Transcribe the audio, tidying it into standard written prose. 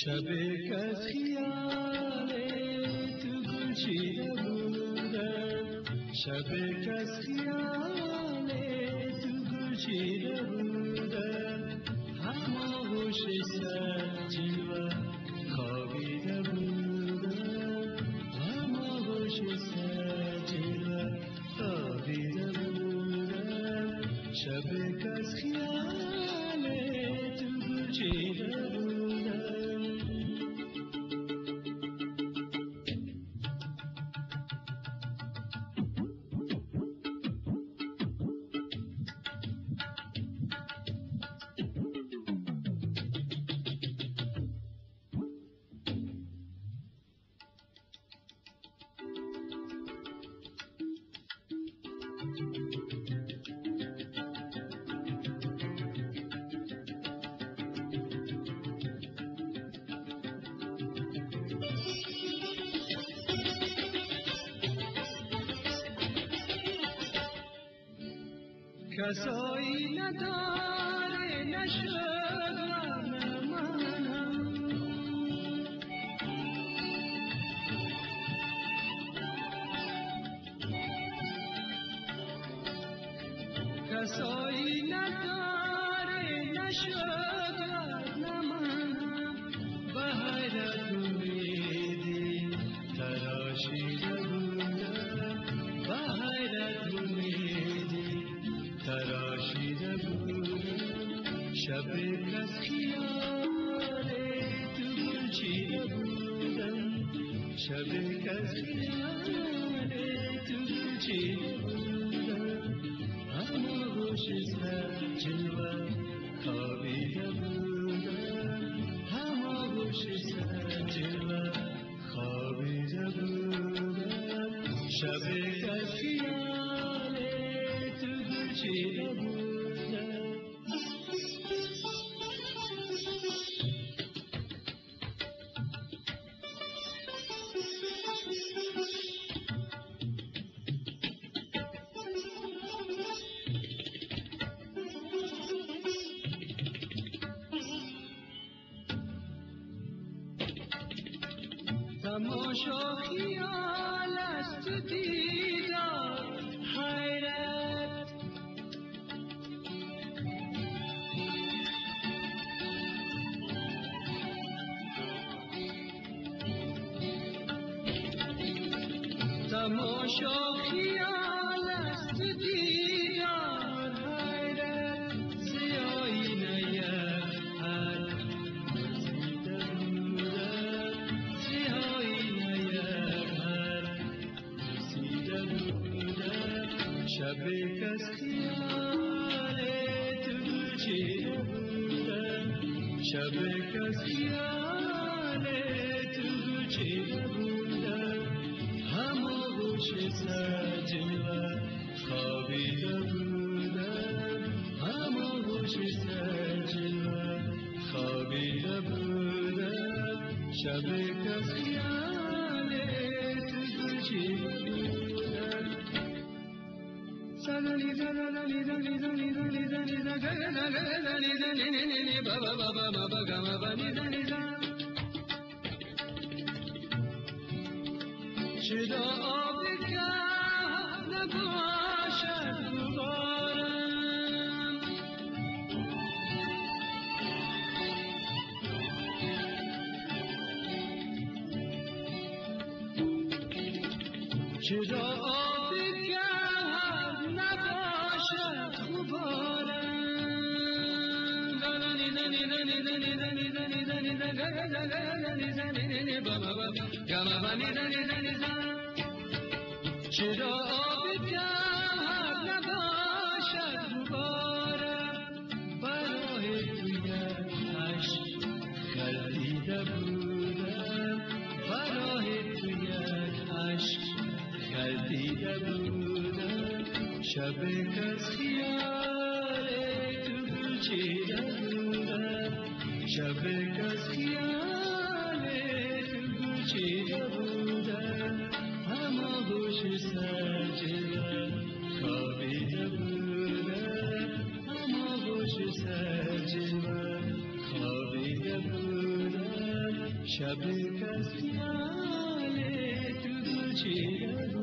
شب از خیال تو گل چیده بودم، شب از خیال تو گل چیده بودم، هماغوش سر جلوه خوابیده بودم، هماغوش سر جلوه خوابیده بودم، شب از خیال تو گل چیده بودم. کسایی نداره نشد نه منم، کسایی نداره نشد نه منم، به حیرت امیدی تراشیده بودم، به حیرت امیدی تراشیده بودم، شب از خیال تو گل چیده بودم، شب از خیال تو گل چیده بودم، هماغوش سر جلوه خوابیده بودم، هماغوش سر جلوه خوابیده بودم، شب از خیال چیده بودم. تماشا خیال است دیدار حیرت، تماشا خیال است دیدار حیرت، زیایی نیت هر رسیده بودم، زیایی نیت هر رسیده بودم، شب از خیال تو گل چیده بودم، شب از خیال تو گل چیده بودم، هماغوش سر جلوه خوابیده بودم، هماغوش سر جلوه خوابیده بودم، شب از خیال تو گل چیده بودم. سلانی زلانی زلانی زلانی زلانی زلانی زلانی زلانی بابا بابا بابا گما بانی زلانی زلانی چرا آب که نباشد دوبارم، چرا آب که نباشد دوبارم، زنی زنی زنی زنی زنی زنی زنی زنی زنی بابا بابا گما بانی زنی زنی زنی، چرا آب جهر نباشد دوباره، برای توی عشق گردیده بودم، برای توی عشق گردیده بودم، شب از خیال تو گل چیده بودم، شب از خیال تو گل چیده بودم، هماغوش سر جلوه خوابیده بودم، هماغوش سر جلوه خوابیده بودم، शब का ख्याल तुझे